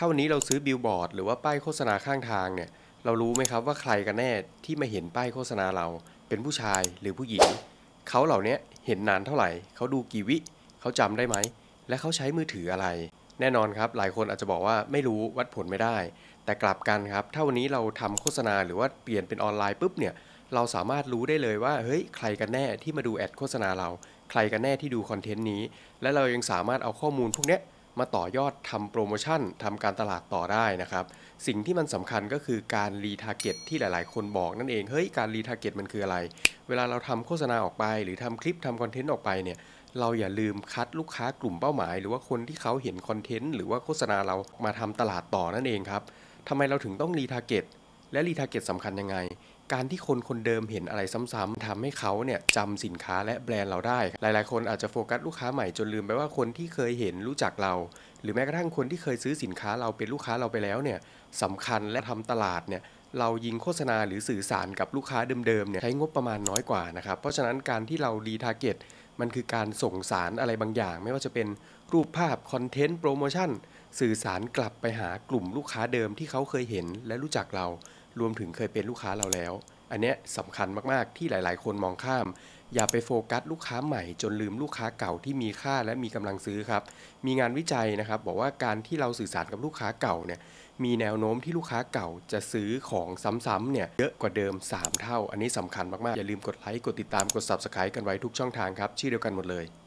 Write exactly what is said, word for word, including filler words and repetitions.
าวันนี้เราซื้อบิลบอร์ดหรือว่าป้ายโฆษณาข้างทางเนี่ยเรารู้ไหมครับว่าใครกันแน่ที่มาเห็นป้ายโฆษณาเราเป็นผู้ชายหรือผู้หญิงเขาเหล่านี้เห็นนานเท่าไหร่เขาดูกี่วิเขาจำได้ไหมและเขาใช้มือถืออะไรแน่นอนครับหลายคนอาจจะบอกว่าไม่รู้วัดผลไม่ได้แต่กลับกันครับถ้าวันนี้เราทำโฆษณาหรือว่าเปลี่ยนเป็นออนไลน์ปุ๊บเนี่ยเราสามารถรู้ได้เลยว่าเฮ้ยใครกันแน่ที่มาดูแอดโฆษณาเราใครกันแน่ที่ดูคอนเทนต์นี้และเรายังสามารถเอาข้อมูลพวกนี้มาต่อยอดทำโปรโมชั่นทำการตลาดต่อได้นะครับสิ่งที่มันสำคัญก็คือการรีทาร์เก็ตที่หลายๆคนบอกนั่นเองเฮ้ยการรีทาร์เก็ตมันคืออะไรเวลาเราทำโฆษณาออกไปหรือทำคลิปทำคอนเทนต์ออกไปเนี่ยเราอย่าลืมคัดลูกค้ากลุ่มเป้าหมายหรือว่าคนที่เขาเห็นคอนเทนต์หรือว่าโฆษณาเรามาทำตลาดต่อนั่นเองครับทำไมเราถึงต้องรีทาร์เก็ตและรีทาร์เก็ตสำคัญยังไงการที่คนคนเดิมเห็นอะไรซ้ำๆทำให้เขาเนี่ยจำสินค้าและแบรนด์เราได้หลายๆคนอาจจะโฟกัสลูกค้าใหม่จนลืมไปว่าคนที่เคยเห็นรู้จักเราหรือแม้กระทั่งคนที่เคยซื้อสินค้าเราเป็นลูกค้าเราไปแล้วเนี่ยสำคัญและทำตลาดเนี่ยเรายิงโฆษณาหรือสื่อสารกับลูกค้าเดิมๆเนี่ยใช้งบประมาณน้อยกว่านะครับเพราะฉะนั้นการที่เรารีทาร์เก็ตมันคือการส่งสารอะไรบางอย่างไม่ว่าจะเป็นรูปภาพคอนเทนต์โปรโมชั่นสื่อสารกลับไปหากลุ่มลูกค้าเดิมที่เขาเคยเห็นและรู้จักเรารวมถึงเคยเป็นลูกค้าเราแล้วอันนี้สำคัญมากๆที่หลายๆคนมองข้ามอย่าไปโฟกัสลูกค้าใหม่จนลืมลูกค้าเก่าที่มีค่าและมีกำลังซื้อครับมีงานวิจัยนะครับบอกว่าการที่เราสื่อสารกับลูกค้าเก่าเนี่ยมีแนวโน้มที่ลูกค้าเก่าจะซื้อของซ้ำๆเนี่ยเยอะกว่าเดิมสามเท่าอันนี้สำคัญมากๆอย่าลืมกดไลค์กดติดตามกด ซับสไครบ์ กันไว้ทุกช่องทางครับชื่อเดียวกันหมดเลย